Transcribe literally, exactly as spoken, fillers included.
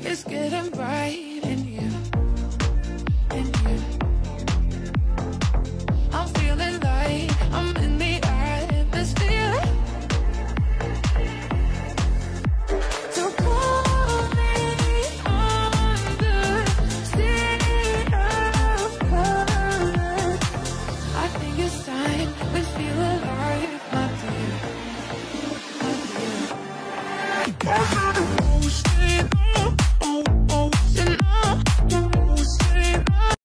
It's getting bright in here, in here. I'm feeling light, I'm in the atmosphere. So pull me under sea of colors. I think it's time we feel alive, my dear, my dear.